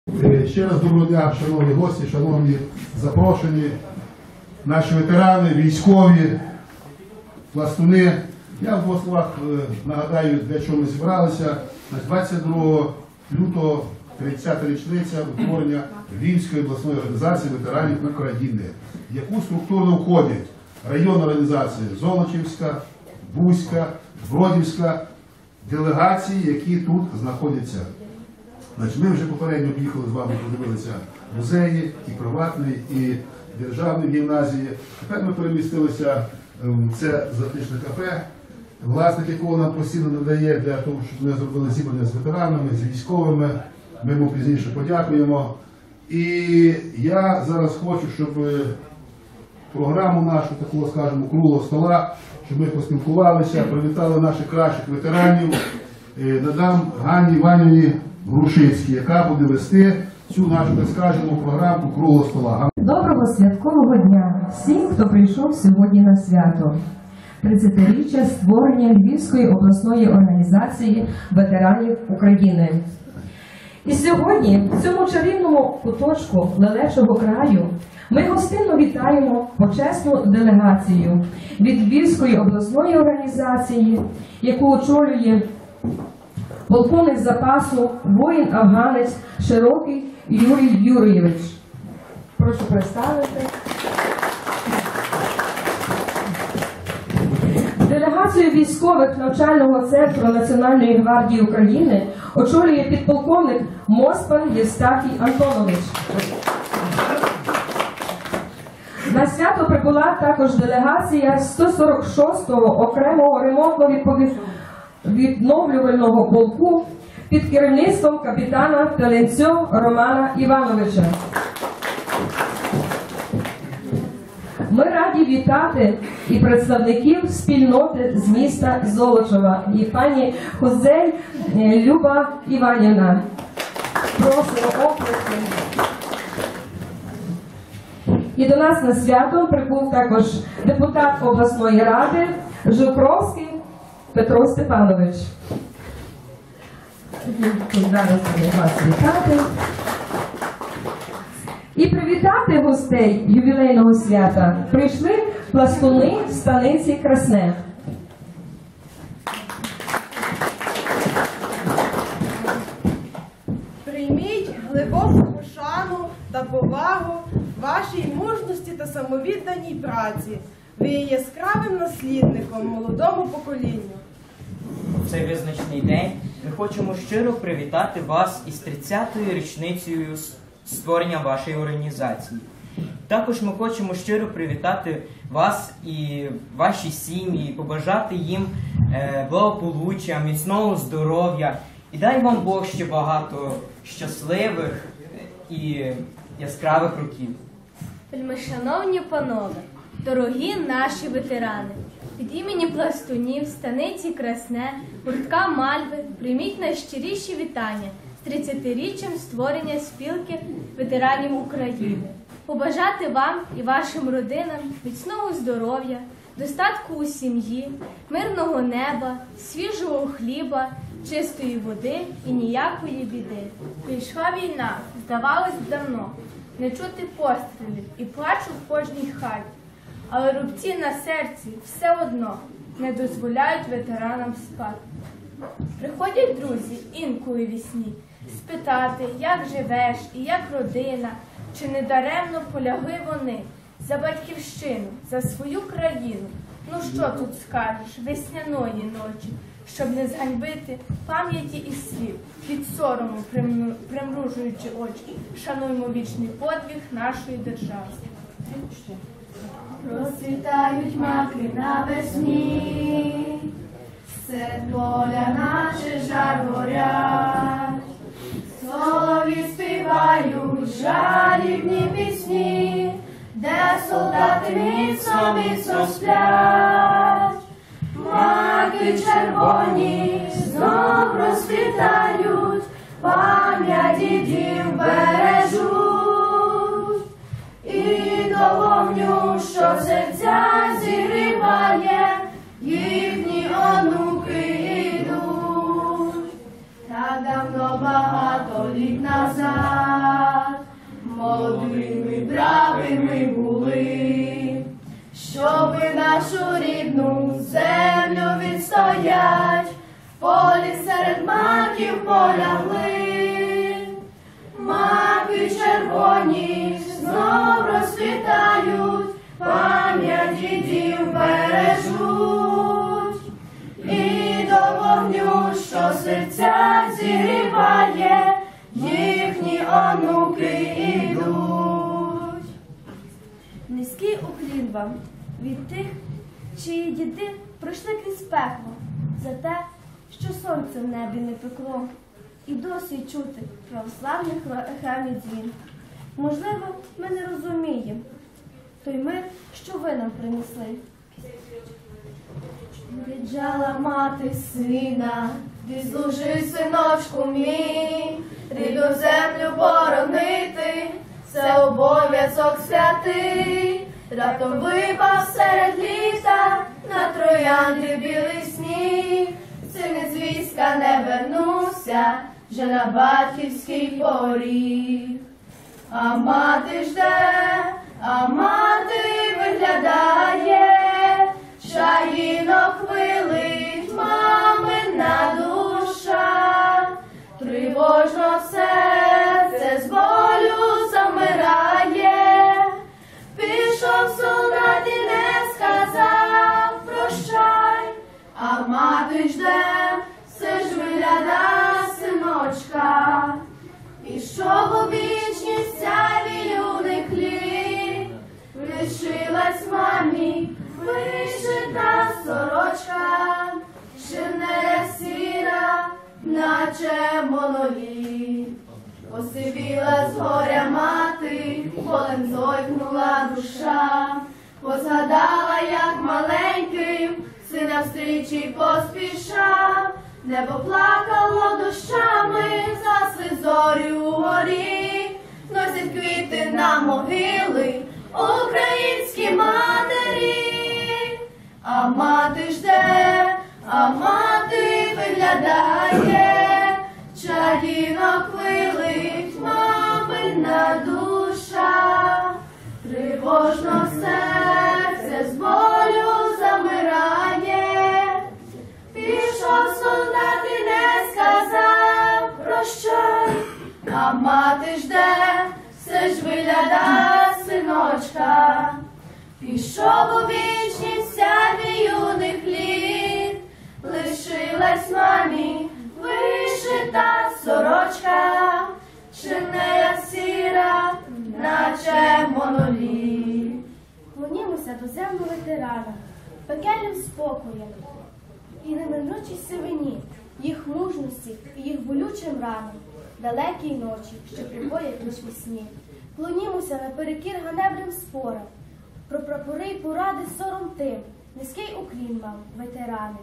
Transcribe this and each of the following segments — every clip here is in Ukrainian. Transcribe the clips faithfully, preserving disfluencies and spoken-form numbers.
Ще раз доброго дня, шановні гості, шановні запрошені, наші ветерани, військові, пластуни. Я в двох словах нагадаю, для чого ми зібралися. двадцять другого лютого тридцята річниця утворення Львівської обласної організації ветеранів України, в яку структурно входять районна організація Золочівська, Бузька, Бродівська, делегації, які тут знаходяться. Значить, ми вже попередньо об'їхали з вами, подивилися музеї, і приватні, і державні гімназії. Тепер ми перемістилися в це затишне кафе, власник якого нам постійно надає для того, щоб ми зробили зібрання з ветеранами, з військовими. Ми йому пізніше подякуємо. І я зараз хочу, щоб програму нашу, такого, скажімо, круглого стола, щоб ми поспілкувалися, привітали наших кращих ветеранів, надам Ганні Іванівні Грушицькій, яка буде вести цю нашу, так скажемо, програму круглого стола. Доброго святкового дня всім, хто прийшов сьогодні на свято. тридцятиріччя створення Львівської обласної організації ветеранів України. І сьогодні в цьому чарівному куточку Лелечого краю ми гостинно вітаємо почесну делегацію від Львівської обласної організації, яку очолює полковник запасу, воїн-афганець Широкий Юрій Юрійович. Прошу представити. Делегацію військових навчального центру Національної гвардії України очолює підполковник Моспан Євстахій Антонович. На свято прибула також делегація сто сорок шостого окремого ремонтно-відновлювального полку під керівництвом капітана Теленцьо Романа Івановича. Ми раді вітати і представників спільноти з міста Золочева, і пані Хозей Люба Іванівна. Просимо оплески. І до нас на свято прибув також депутат обласної ради Жукровський Петро Степанович. Зараз вас вітати. І привітати гостей ювілейного свята прийшли пластуни станиці Красне. Прийміть глибоку пошану та повагу вашій мужності та самовідданій праці. Ви є яскравим наслідником молодому поколінню. У цей визначний день ми хочемо щиро привітати вас із тридцятою річницею створення вашої організації. Також ми хочемо щиро привітати вас і ваші сім'ї, побажати їм е, благополуччя, міцного здоров'я. І дай вам Бог ще багато щасливих і яскравих років. Вельмишановні панове, дорогі наші ветерани, від імені пластунів станиці Красне, гуртка Мальви, прийміть найщиріші вітання з тридцятиріччям створення спілки ветеранів України. Побажати вам і вашим родинам міцного здоров'я, достатку у сім'ї, мирного неба, свіжого хліба, чистої води і ніякої біди. Прийшла війна, здавалось б, давно, не чути пострілів і плачу в кожній хаті. Але рубці на серці все одно не дозволяють ветеранам спати. Приходять друзі інколи вісні спитати, як живеш і як родина, чи не даремно полягли вони за батьківщину, за свою країну. Ну що тут скажеш весняної ночі, щоб не зганьбити пам'яті і слів, від сорому примружуючи очі, шануймо вічний подвиг нашої держави. Розцвітають маки навесні, серед поля наче жар горять, солов'ї співають жалібні пісні, де солдати міцно, міцно сплять. Маки червоні знов розцвітають, пам'ять дідів бережуть, і до вогню, що серця зігріває, їхні онуки йдуть. Так давно багато літ назад нашу рідну землю відстоять, в полі серед маків полягли. Маки червоні знов розквітають, пам'ять дідів бережуть. І до вогню, що серця зігріває, їхні онуки ідуть. Низький уклін вам від тих, чиї діди пройшли крізь пекло, за те, що сонце в небі не пекло, і досі чути православних храмів дзвін. Можливо, ми не розуміємо той мир, що ви нам принесли. Віджала мати сина, ти служи, синочку мій, рідну землю боронити, це обов'язок святий. Раптом випав серед літа на троянди білий сніг, син із війська не вернувся вже на батьківський поріг. А мати жде, а мати виглядає, чаїнок вилить мамина душа, тривожно серце з болю замирає. Пішов солдат і не сказав прощай, а мати жде, все ж вигляда синочка. Пішов у вічність сяві юних літ, лишилась мамі вишита сорочка, шинеля сіра, наче моноліт. Посивіла з горя мати, болем зойкнула душа, позгадала, як маленьким сина встрічі поспішав. Небо плакало дощами, засли зорі угорі, носять квіти на могили українські матері. А мати жде, а мати виглядає, чаїнок вилить мамина душа, тривожно серце з болю замирає. Пішов солдат і не сказав прощай, а мати жде, все ж вигляда синочка. Пішов у вічність сяві юних літ, лишилась мамі вишита сорочка, шинеля сіра, наче моноліт. Клонімося до землю ветерана, пекельним спокоєм і неминучій сивині, їх мужності і їх болючим ранам, далекій ночі, що приходять лиш у сні. Клонімося наперекір ганебним спорам, про прапори й поради сором тим, низький уклін вам, ветерани.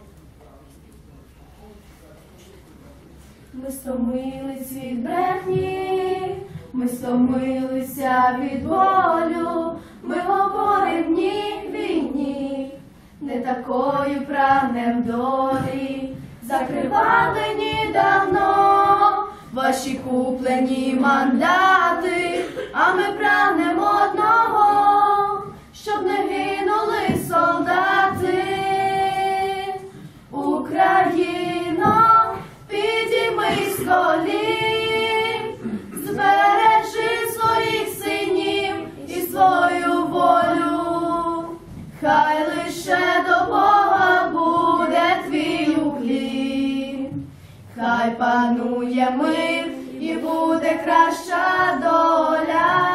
Ми стомились від брехні, ми стомилися від болю, ми говорим ні війні, не такою прагнем долі. Закривали давно ваші куплені мандати, а ми прагнемо одного, щоб не гинули солдати. Україно, підіймись з колін, збережи своїх синів і свою волю. Хай лише до Бога буде твій уклін, хай панує мир і буде краща доля.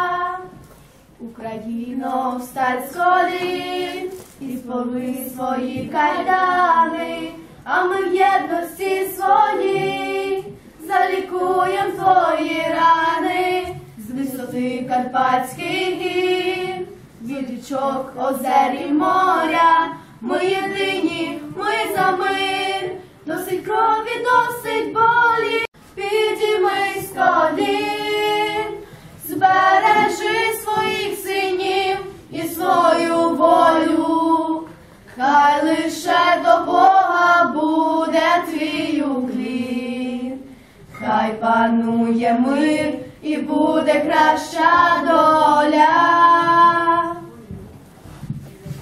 Україно, встань з колін і спорви свої кайдани, а ми в єдності своїй залікуєм твої рани. З висоти Карпатських гір, від річок, озер і моря, ми єдині, ми за мир. Досить крові, досить болі, підіймись з колін, збережи своїх синів і свою волю. Хай лише до Бога буде твій уклін, хай панує мир і буде краща доля.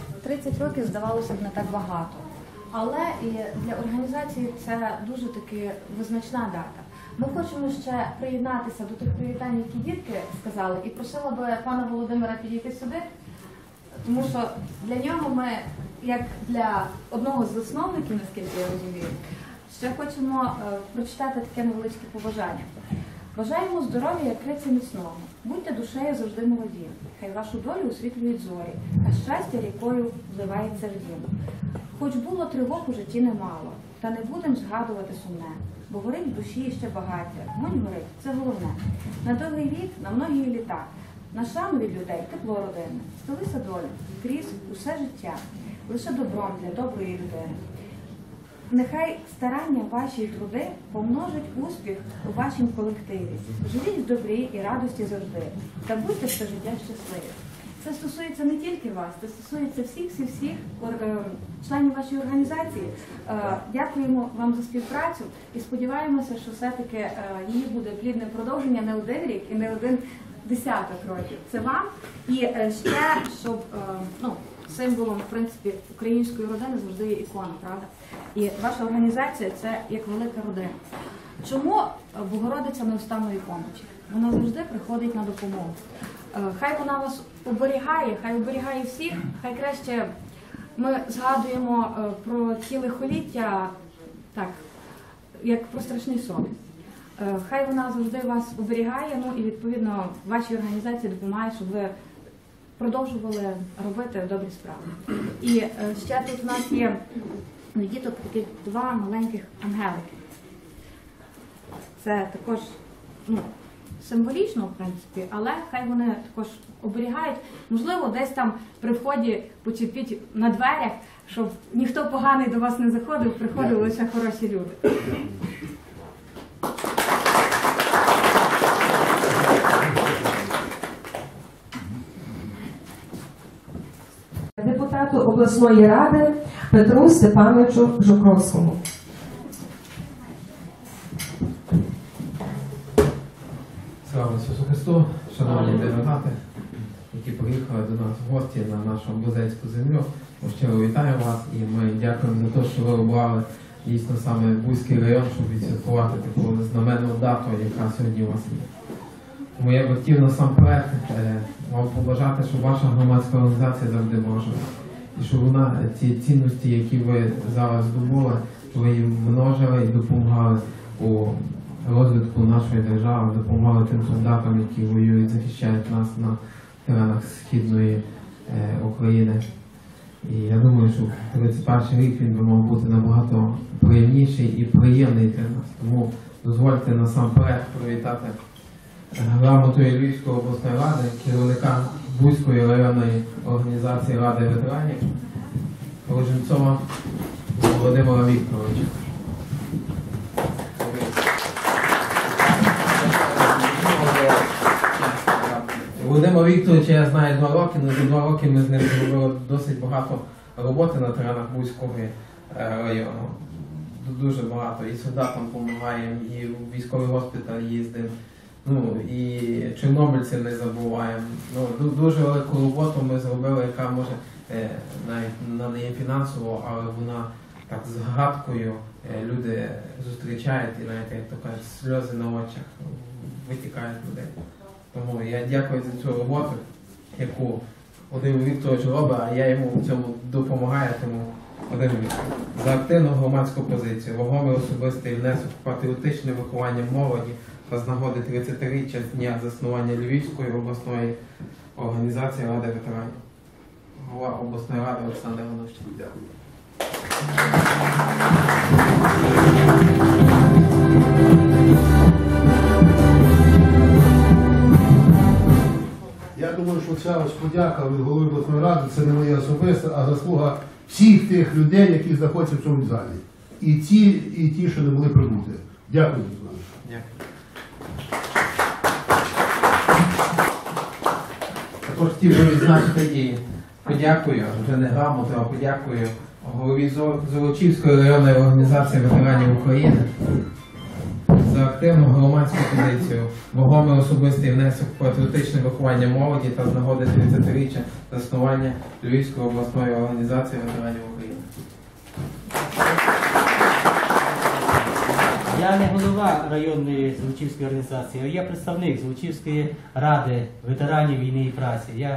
тридцять років здавалося б не так багато. Але і для організації це дуже таки визначна дата. Ми хочемо ще приєднатися до тих привітань, які дітки сказали, і просила би пана Володимира підійти сюди, тому що для нього ми, як для одного з засновників, наскільки я розумію, ще хочемо е, прочитати таке невеличке побажання. Бажаємо здоров'я, як криця міцного. Будьте душею завжди молоді. Хай вашу долю освітлюють зорі, а щастя рікою вливається в дім. Хоч було тривог у житті немало, та не будем згадувати сумне, бо горить в душі ще багаття. Вогонь горить, це головне. На довгий вік, на многі літа. На шану від людей тепло родинне. Стелися долю, крізь усе життя. Лише добром для доброї людини. Нехай старання ваші і труди помножать успіх у вашім колективі. Живіть в добрі і радості завжди. Та будьте все життя щасливі. Це стосується не тільки вас, це стосується всіх-всіх-всіх членів вашої організації. Дякуємо вам за співпрацю і сподіваємося, що все-таки її буде плідне продовження не один рік і не один десяток років. Це вам. І ще, щоб ну, символом, в принципі, української родини завжди є ікона, правда? І ваша організація – це як велика родина. Чому Богородиця невставної помочі? Вона завжди приходить на допомогу. Хай вона вас оберігає, хай оберігає всіх, хай краще ми згадуємо про ті лихоліття, так, як про страшний сон. Хай вона завжди вас оберігає, ну і відповідно вашій організації допомагає, щоб ви продовжували робити добрі справи. І ще тут у нас є діток таких два маленьких ангелики. Це також, ну, символічно, в принципі, але хай вони також оберігають. Можливо, десь там при вході почепіть на дверях, щоб ніхто поганий до вас не заходив, приходили лише хороші люди. Депутату обласної ради Петру Степановичу Жукровському. Слава Ісусу Христу, шановні делегати, які приїхали до нас в гості на нашу Бузецьку землю. Ми щиро вітаю вас і ми дякуємо за те, що ви обрали дійсно саме Буський район, щоб відсвяткувати таку знаменну дату, яка сьогодні у вас є. Тому я би хотів насамперед вам побажати, щоб ваша громадська організація завжди може. І щоб вона ці цінності, які ви зараз здобули, ви їм множили і допомагали у розвитку нашої держави, допомагали тим солдатам, які воюють, захищають нас на теренах Східної е, України. І я думаю, що тридцять перший рік він би мав бути набагато приємніший і приємний для нас. Тому дозвольте насамперед привітати грамотою Львівської обласної ради, керівника Буської районної організації Ради ветеранів Роженцова Володимира Вікторовича. Володимира Вікторовича я знаю два роки, але за два роки ми з ним зробили досить багато роботи на теренах Буського району. Дуже багато. І солдатам допомагаємо, і в військовий госпіталь їздимо. Ну, і чорнобильців не забуваємо. Ну, дуже велику роботу ми зробили, яка може е, навіть на неї фінансово, але вона так з згадкою е, люди зустрічають і навіть, як то кажуть, сльози на очах витікають людей. Тому я дякую за цю роботу, яку Володимир Вікторович робить, а я йому в цьому допомагаю, тому Володимир Вікторович, за активну громадську позицію, вагомий особистий внесок в патріотичне виховання молоді та з нагоди тридцятиріччя з дня заснування Львівської обласної організації Ради ветеранів. Голова обласної ради Олександр Іванович. Дякую. Я думаю, що ця ось подяка від голови обласної ради це не моя особиста, а заслуга всіх тих людей, які знаходяться в цьому залі. І ті, і ті, що не були прибути. Дякую, Руслан. Дякую. Також хотів би відзначити і подякую, вже не грамоту, а подякую голові Золочівської районної організації ветеранів України за активність. активну громадську позицію, вагомий особистий внесок в патріотичне виховання молоді та з нагоди тридцятиріччя заснування Львівської обласної організації ветеранів України. Я не голова районної Золочівської організації, а я представник Золочівської ради ветеранів війни і праці. Я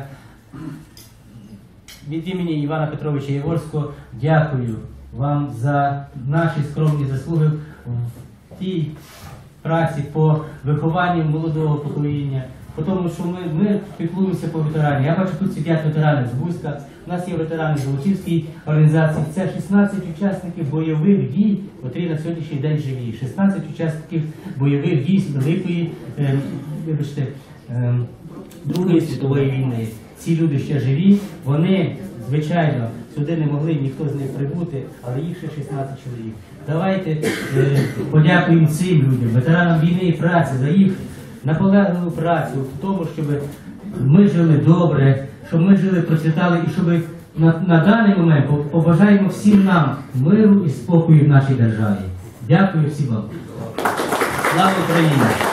від імені Івана Петровича Яворського дякую вам за наші скромні заслуги в тій праці по вихованню молодого покоління, по тому, що ми, ми піклуємося по ветерані. Я бачу, тут сидять ветерани з Бузька, у нас є ветерани з Золочівської організації. Це шістнадцять учасників бойових дій, котрі на сьогоднішній день живі. шістнадцять учасників бойових дій з Великої, е, вибачте, е, Другої світової війни. Ці люди ще живі, вони, звичайно, сюди не могли ніхто з них прибути, але їх ще шістнадцять чоловік. Давайте е, подякуємо цим людям, ветеранам війни і праці, за їх наполегливу працю в тому, щоб ми жили добре, щоб ми жили, процвітали і щоб на, на даний момент побажаємо всім нам миру і спокою в нашій державі. Дякую всім вам. Слава Україні!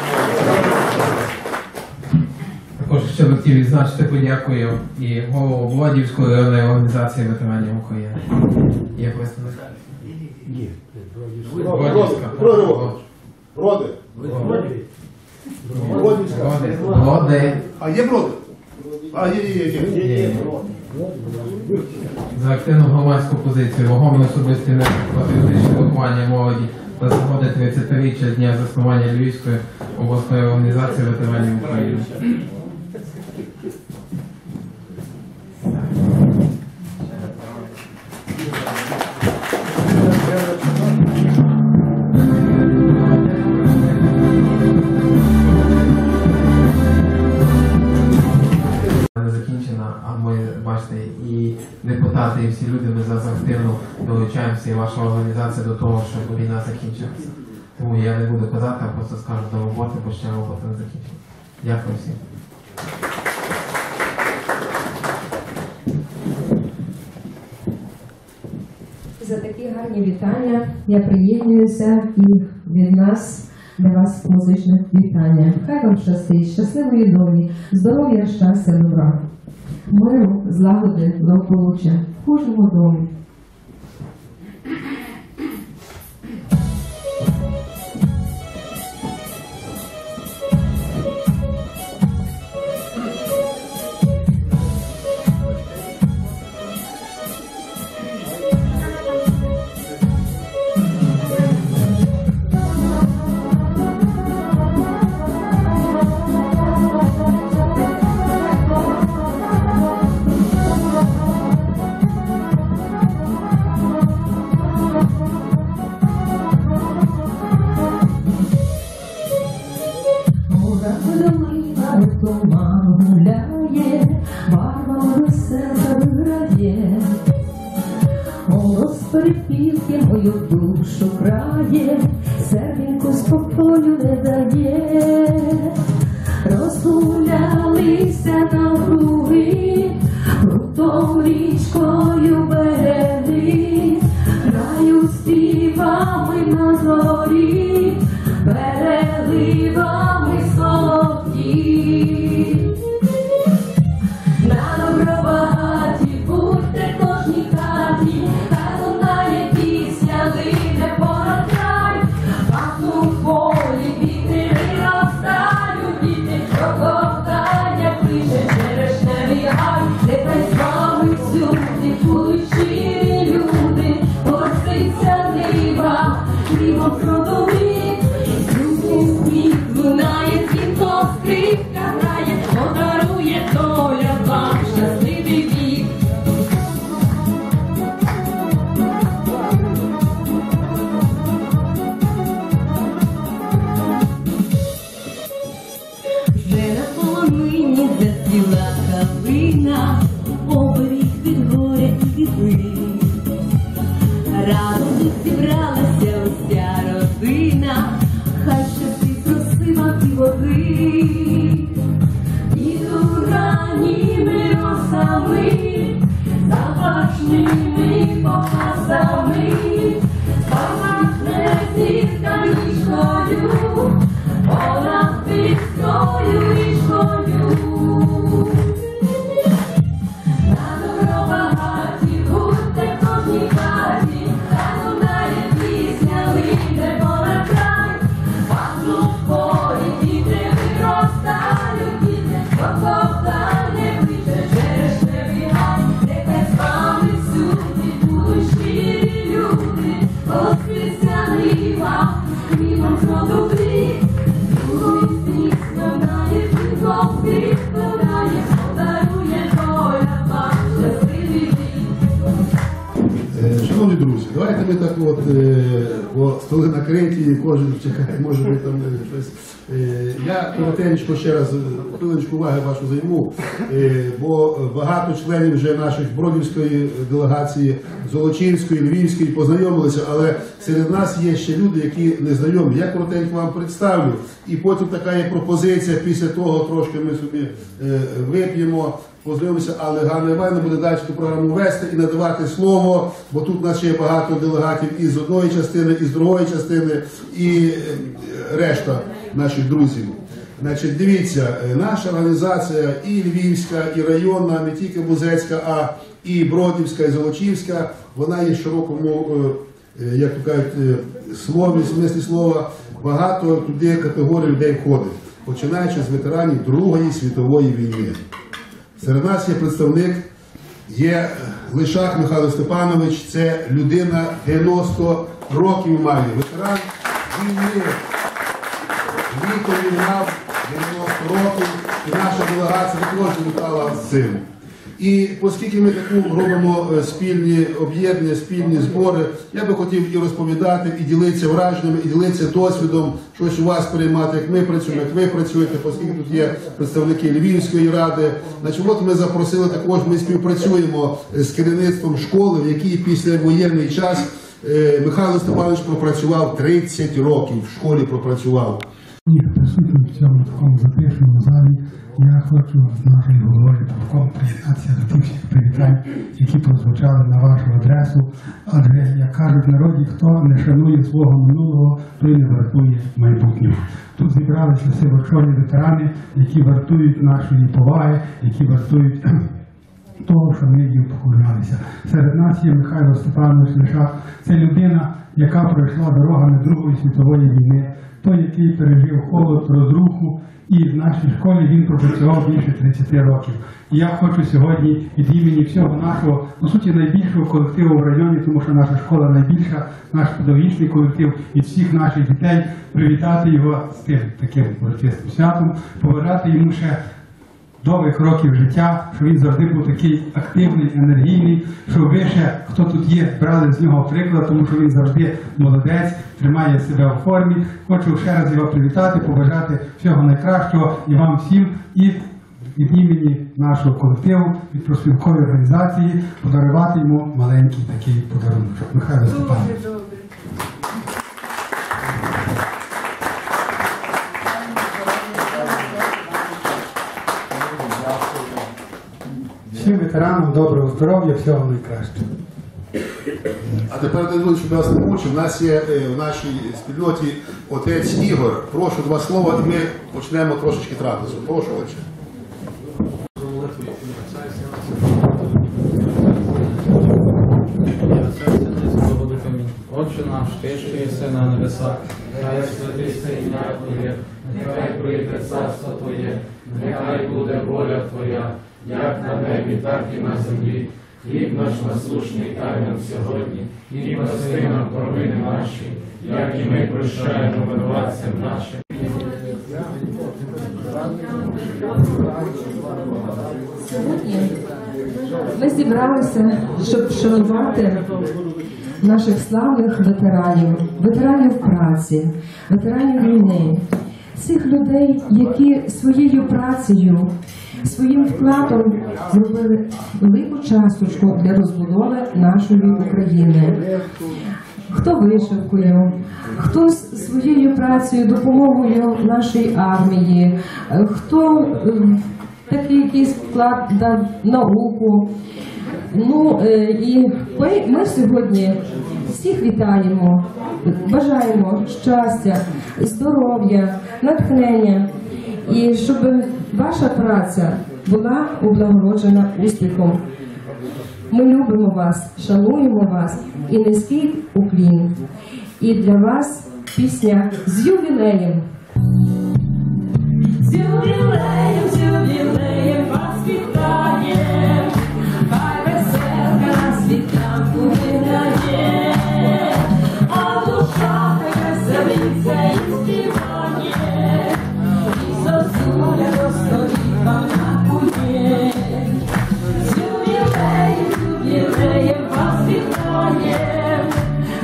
Також ще хотів відзначити, подякую і голову Володівської районної організації ветеранів України. Є представник? Ні. Володівська. Броди. Броди. Броди. А є броди? А, є, є, є. Є. За активну громадську позицію, вагомий особистий внесок в патріотичне виховання молоді та з нагоди тридцятиріччя з дня заснування Львівської обласної організації ветеранів України. Закінчена, а ми, бачите, і депутати, і всі люди, ми зараз активно долучаємося, і ваша організація до того, щоб війна закінчилася. Тому я не буду казати, а просто скажу до роботи, бо ще робота не закінчена. Дякую всім. За такі гарні вітання я приєднуюся і від нас для вас музичне вітання. Хай вам щастить, щасливої долі, здоров'я, щастя, добра, миру, злагоди, благополуччя в кожному домі. Туман гуляє, барва весела грає, голос перепілки мою душу крає, серденьку спокою не дає. Розгулялися навкруги, крутою річкою береги, граю співами на зорі, переливами солов'ї. На добробагаті будьте кожній хаті, хай лунає пісня, лине понад край, пахнуть полі, вітри розтають, діти, що кохання кличе черешневий гай, нехай з вами всюди будуть щирі люди, пороситься нива, хлібом продовик, люди сміх лунає, дзвінко скрипка грає, подарує доля вам щасливий вік. Вже на полонині зацвіла калина, оберіг від горя і від вин. Радо зібралася уся родина, хай щастить красива ті води. Іду ранніми росами, запашними попасами, пахне зірка ніжкою, давайте ми так от, е, бо столи накриті, і кожен чекає, може ви там е, щось. Е, я коротенько ще раз хвилиночку уваги вашу займу, е, бо багато членів вже наших Бродівської делегації, Золочівської, Львівської познайомилися, але серед нас є ще люди, які не знайомі. Я коротенько вам представлю, і потім така є пропозиція, після того трошки ми собі е, вип'ємо, познайомимося, але Ганна Іванівна буде далі цю програму вести і надавати слово, бо тут у нас ще є багато делегатів і з одної частини, і з другої частини, і решта наших друзів. Значить, дивіться, наша організація і Львівська, і районна, не тільки Бузецька, а і Бродівська, і Золочівська, вона є широкому, як то кажуть, слові, в смислі слова, багато туди категорій людей входить, починаючи з ветеранів Другої світової війни. Серед нас є представник, є Лишак Михайло Степанович, це людина дев'яносто років має, ветеран війни. Літом він мав дев'яносто років, і наша делегація також вітала з цим. І оскільки ми таку робимо спільні об'єднання, спільні збори, я би хотів і розповідати, і ділитися враженнями, і ділитися досвідом, щось у вас приймати, як ми працюємо, як ви працюєте, оскільки тут є представники Львівської ради. Значить, от ми запросили також, ми співпрацюємо з керівництвом школи, в якій після воєнний час Михайло Степанович пропрацював тридцять років, в школі пропрацював. Ні, присутні в цьому такому запишному залі, я хочу з нашою головою правком приєднатися до тих всіх привітань, які прозвучали на вашу адресу. Адже, як кажуть в народі, хто не шанує свого минулого, той не вартує майбутнього. Тут зібралися сивочолі ветерани, які вартують нашої поваги, які вартують того, що ми їм поклонялися. Серед нас є Михайло Степанович Лишак. Це людина, яка пройшла дорогами Другої світової війни, той, який пережив холод, розруху, і в нашій школі він пропрацював більше тридцяти років. І я хочу сьогодні від імені всього нашого, по суті, найбільшого колективу в районі, тому що наша школа найбільша, наш педагогічний колектив і всіх наших дітей, привітати його з тим таким урочистим святом, побажати йому ще довгих років життя, що він завжди був такий активний, енергійний, що ви ще, хто тут є, брали з нього приклад, тому що він завжди молодець, тримає себе в формі. Хочу ще раз його привітати, побажати всього найкращого і вам всім, і від імені нашого колективу, від профспілкової організації, подарувати йому маленький такий подарунок. Михайло Степанович. Всім ветеранам доброго здоров'я, всього найкращого. А тепер, Данило, щоб я вас не мучив, у нас є в нашій спільноті отець Ігор. Прошу два слова, і ми почнемо трошечки трапезу. Прошу, отче. Отче наш, ти, що єси на небесах, нехай святиться ім'я Твоє, нехай прийде царство Твоє, нехай буде воля Твоя, як на небі, так і на землі. Хліб наш насущний дай нам сьогодні, і прости нам провини наші, як і ми прощаємо винуватцям нашим. Сьогодні ми зібралися, щоб вшанувати наших славних ветеранів, ветеранів праці, ветеранів війни, цих людей, які своєю працею, своїм вкладом зробили велику часточку для розбудови нашої України. Хто вишивкою, хто своєю працею, допомогою нашій армії, хто такий якийсь вклад дав науку. Ну і ми, ми сьогодні всіх вітаємо, бажаємо щастя, здоров'я, натхнення, і щоб ваша праця була облагороджена успіхом. Ми любимо вас, шануємо вас і низький уклін. І для вас пісня з ювілеєм. З ювілеєм, з ювілеєм вас вітає, хай веселка на світанку виграє, а душа веселиться і співає, і зозуля до столів вам накує. З ювілеєм, з ювілеєм вас вітає,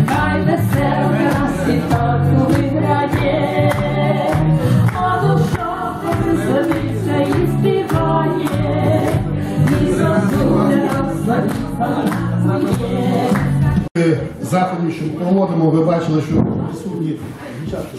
заходів, що ми проводимо, ви бачили, що присутні дівчатка.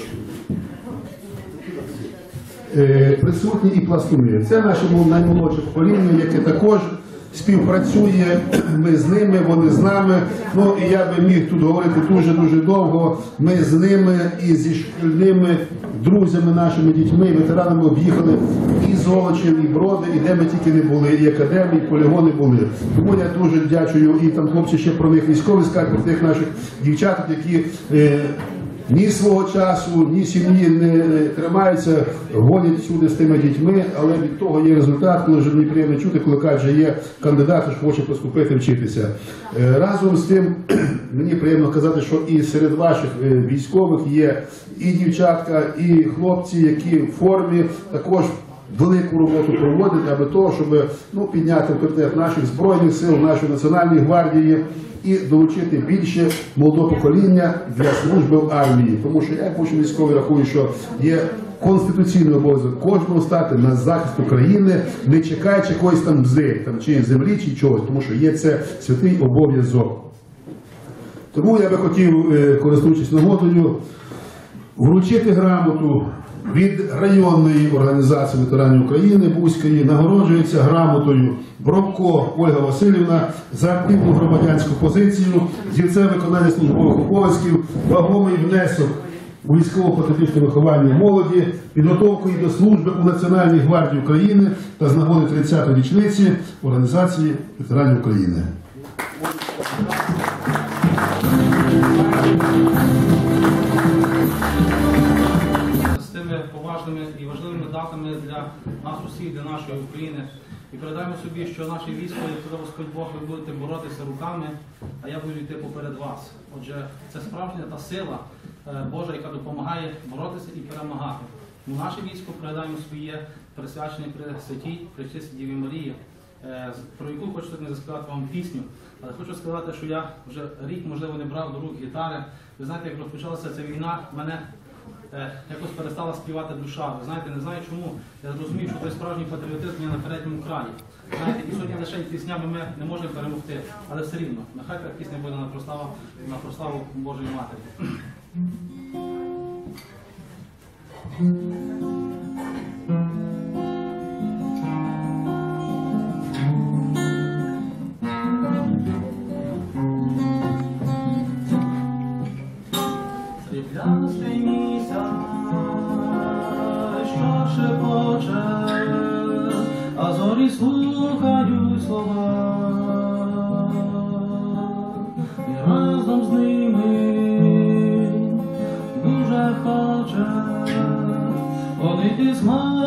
Е, присутні і пластуни. Це наше наймолодше покоління, яке також співпрацює, ми з ними, вони з нами. Ну і я би міг тут говорити дуже-дуже довго. Ми з ними і зі шкільними друзями, нашими дітьми, ветеранами об'їхали і Золочів, і Броди, і де ми тільки не були, і академії, і полігони були. Тому я дуже дякую, і там хлопці ще про них військові скажуть, про тих наших дівчаток, які е, ні свого часу, ні сім'ї не тримаються, гонять всюди з тими дітьми, але від того є результат, коли вже мені приємно чути, коли кажуть, що є кандидат, що хоче поступити, вчитися. Разом з тим, мені приємно казати, що і серед ваших військових є і дівчатка, і хлопці, які в формі також велику роботу проводять, аби того, щоб ну, підняти авторитет наших Збройних сил, нашої Національної гвардії і долучити більше молодого покоління для служби в армії. Тому що я, як бувший військовий, рахую, що є конституційний обов'язок кожного стати на захист України, не чекаючи якоїсь там бзи, там, чи землі, чи чогось, тому що є це святий обов'язок. Тому я би хотів, користуючись нагодою, вручити грамоту від районної організації ветеранів України Бузької. Нагороджується грамотою Бровко Ольга Васильівна за активну громадянську позицію, зірце виконання службових обов'язків, вагомий внесок у військово-патріотичне виховання молоді, підготовку її до служби у Національній гвардії України та з нагоди тридцятої річниці Організації ветеранів України. Поважними і важливими датами для нас усіх, для нашої України. І передаємо собі, що наше військо, як сказав Господь Бог, ви будете боротися руками, а я буду йти поперед вас. Отже, це справжня та сила Божа, яка допомагає боротися і перемагати. У наше військо передаємо своє присвячення при святій Пречистій Діві Марії, про яку хочу не заспівати вам пісню. Але хочу сказати, що я вже рік, можливо, не брав до рук гітари. Ви знаєте, як розпочалася ця війна, мене якось перестала співати душа. Ви знаєте, не знаю чому. Я зрозумів, що той справжній патріотизм є на передньому краї. Знаєте, і сьогодні лише піснями ми не можемо перемогти. Але все рівно, нехай та пісня буде на прославу, на прославу Божої Матері. Сріблястий місяць, що шепоче, а зорі слухають слова, і разом з ними дуже хоче ходити з